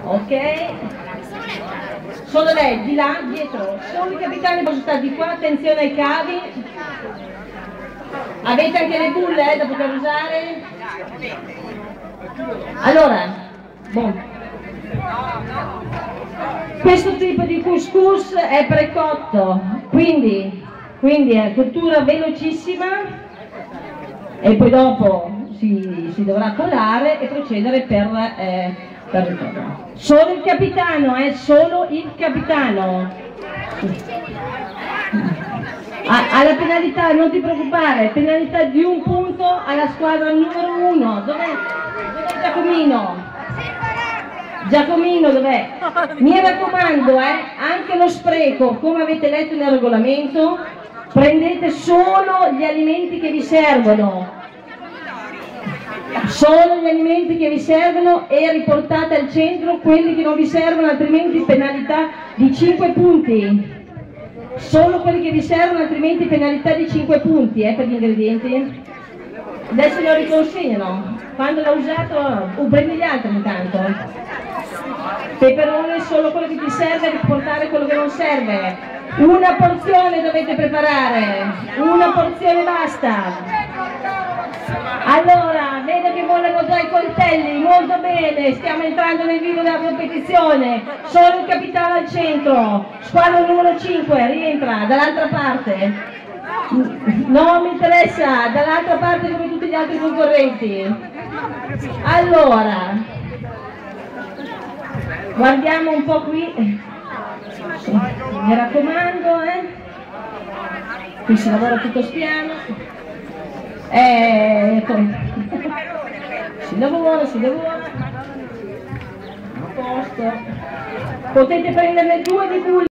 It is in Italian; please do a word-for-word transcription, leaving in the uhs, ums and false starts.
Ok, solo lei, di là, dietro, solo i capitani possono stare di qua, attenzione ai cavi. Avete anche le bulle eh, da poter usare? Allora, bon. Questo tipo di couscous è precotto, quindi, quindi è cottura velocissima e poi dopo si, si dovrà colare e procedere per, eh, per il ritorno. Solo il capitano, è eh, solo il capitano. Alla penalità, non ti preoccupare, penalità di un punto alla squadra numero uno. Dov'è? Dov'è Giacomino? Giacomino dov'è? Mi raccomando, eh, anche lo spreco, come avete letto nel regolamento, prendete solo gli alimenti che vi servono. Solo gli alimenti che vi servono e riportate al centro quelli che non vi servono, altrimenti penalità di cinque punti. Solo quelli che vi servono, altrimenti penalità di cinque punti eh, per gli ingredienti. Adesso lo riconsegnano. Quando l'ho usato, uh, prendi gli altri intanto. Peperone, solo quello che ti serve, riportare quello che non serve. Una porzione dovete preparare, una porzione basta. Allora, vedo che volano già i coltelli, molto bene, stiamo entrando nel vivo della competizione, solo il capitano al centro, squadra numero cinque, rientra dall'altra parte, non mi interessa, dall'altra parte come tutti gli altri concorrenti. Allora, guardiamo un po' qui, mi raccomando, eh? Qui si lavora tutto spiano. Eh, si lavora, si lavora, a posto, potete prenderne due di bulle.